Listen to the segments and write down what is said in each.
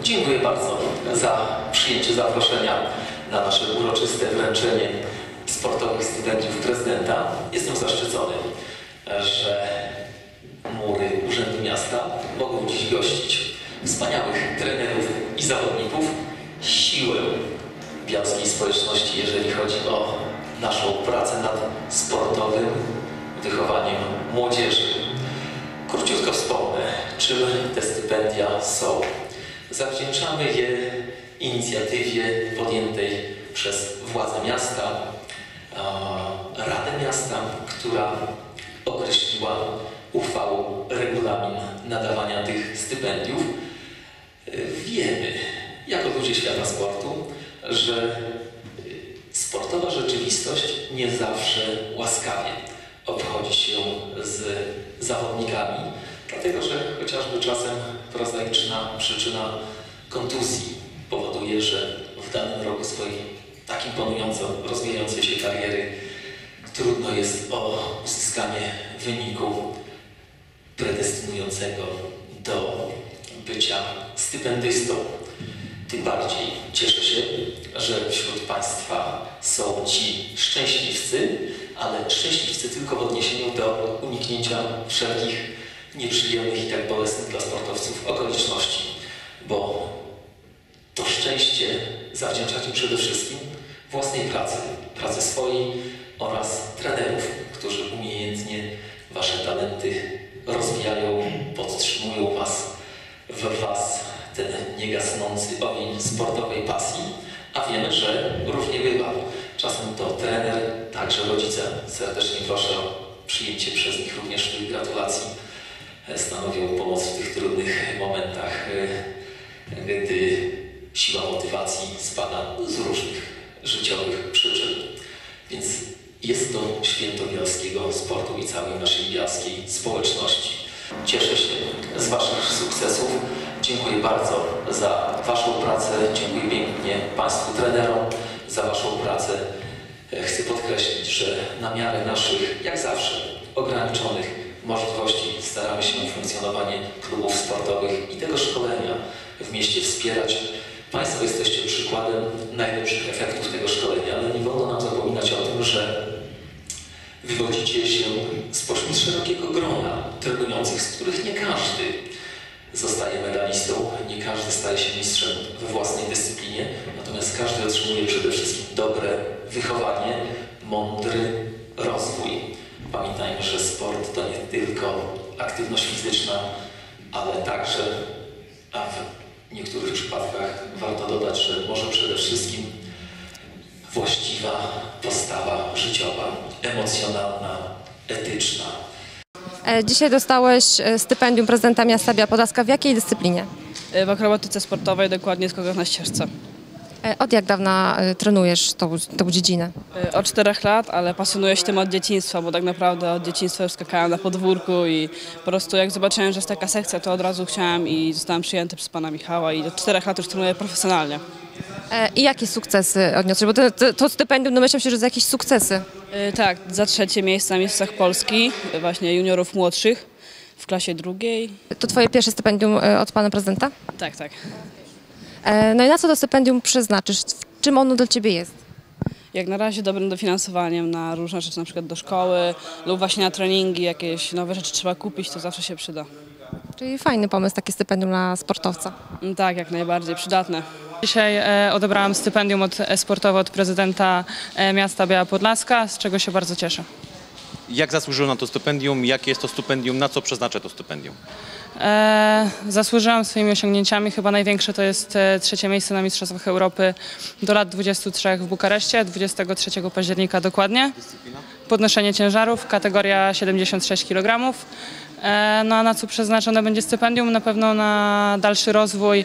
Dziękuję bardzo za przyjęcie zaproszenia na nasze uroczyste wręczenie sportowych stypendiów prezydenta. Jestem zaszczycony, że mury Urzędu Miasta mogą dziś gościć wspaniałych trenerów i zawodników, siłę białskiej społeczności, jeżeli chodzi o naszą pracę nad sportowym wychowaniem młodzieży. Króciutko wspomnę, czym te stypendia są. Zawdzięczamy je inicjatywie podjętej przez władze miasta, Radę Miasta, która określiła uchwałą regulamin nadawania tych stypendiów. Wiemy, jako ludzie świata sportu, że sportowa rzeczywistość nie zawsze łaskawie obchodzi się z zawodnikami, dlatego że chociażby czasem prozaiczna przyczyna kontuzji powoduje, że w danym roku swojej tak imponująco rozwijającej się kariery trudno jest o uzyskanie wyniku predestynującego do bycia stypendystą. Tym bardziej cieszę się, że wśród Państwa są ci szczęśliwcy, ale szczęśliwcy tylko w odniesieniu do uniknięcia wszelkich nieprzyjemnych i tak bolesnych dla sportowców okoliczności, bo to szczęście zawdzięczacie przede wszystkim własnej pracy swojej oraz trenerów, którzy umiejętnie Wasze talenty rozwijają, podtrzymują w Was ten niegasnący ogień sportowej pasji, a wiemy, że różnie bywa. Czasem to trener, także rodzice. Serdecznie proszę o przyjęcie przez nich również tych gratulacji. Stanowią pomoc w tych trudnych momentach, gdy siła motywacji spada z różnych życiowych przyczyn. Więc jest to święto bialskiego sportu i całej naszej bialskiej społeczności. Cieszę się z Waszych sukcesów. Dziękuję bardzo za Waszą pracę. Dziękuję pięknie Państwu trenerom za Waszą pracę. Chcę podkreślić, że na miarę naszych, jak zawsze, ograniczonych możliwości staramy się funkcjonowanie klubów sportowych i tego szkolenia w mieście wspierać. Państwo jesteście przykładem najlepszych efektów tego szkolenia, ale nie wolno nam zapominać o tym, że wywodzicie się spośród szerokiego grona trenujących, z których nie każdy zostaje medalistą, nie każdy staje się mistrzem we własnej dyscyplinie, natomiast każdy otrzymuje przede wszystkim dobre wychowanie, mądry rozwój. Pamiętajmy, że sport to nie tylko aktywność fizyczna, ale także, a w niektórych przypadkach warto dodać, że może przede wszystkim właściwa postawa życiowa, emocjonalna, etyczna. Dzisiaj dostałeś stypendium prezydenta miasta Biała Podlaska. W jakiej dyscyplinie? W akrobatyce sportowej, dokładnie skokach na ścieżce. Od jak dawna trenujesz tą dziedzinę? Od 4 lat, ale pasjonuję się tym od dzieciństwa, bo tak naprawdę od dzieciństwa już skakałem na podwórku i po prostu jak zobaczyłem, że jest taka sekcja, to od razu chciałem i zostałem przyjęty przez pana Michała i od 4 lat już trenuję profesjonalnie. I jakie sukcesy odniosłeś? Bo to stypendium, domyślam się, że za jakieś sukcesy. Tak, za 3. miejsce na Mistrzostwach Polski, właśnie juniorów młodszych w klasie 2. To twoje pierwsze stypendium od pana prezydenta? Tak, tak. No i na co to stypendium przeznaczysz? W czym ono dla ciebie jest? Jak na razie dobrym dofinansowaniem na różne rzeczy, na przykład do szkoły lub właśnie na treningi, jakieś nowe rzeczy trzeba kupić, to zawsze się przyda. Czyli fajny pomysł, takie stypendium dla sportowca. Tak, jak najbardziej, przydatne. Dzisiaj odebrałam stypendium sportowe od prezydenta miasta Biała Podlaska, z czego się bardzo cieszę. Jak zasłużył na to stypendium? Jakie jest to stypendium? Na co przeznacza to stypendium? Zasłużyłam swoimi osiągnięciami. Chyba największe to jest 3. miejsce na Mistrzostwach Europy do lat 23 w Bukareszcie, 23 października dokładnie. Dyscyplina? Podnoszenie ciężarów, kategoria 76 kg. No a na co przeznaczone będzie stypendium? Na pewno na dalszy rozwój,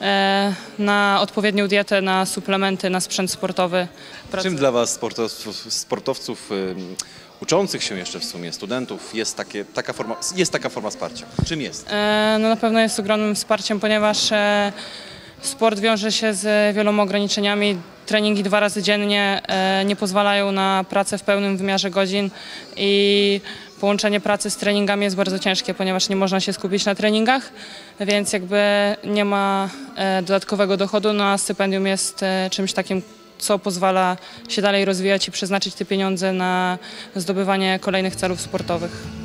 na odpowiednią dietę, na suplementy, na sprzęt sportowy. Czym dla Was, sportowców uczących się jeszcze w sumie, studentów, jest taka forma wsparcia? Czym jest? No na pewno jest ogromnym wsparciem, ponieważ sport wiąże się z wieloma ograniczeniami. Treningi 2 razy dziennie nie pozwalają na pracę w pełnym wymiarze godzin i połączenie pracy z treningami jest bardzo ciężkie, ponieważ nie można się skupić na treningach, więc jakby nie ma dodatkowego dochodu, no a stypendium jest czymś takim, co pozwala się dalej rozwijać i przeznaczyć te pieniądze na zdobywanie kolejnych celów sportowych.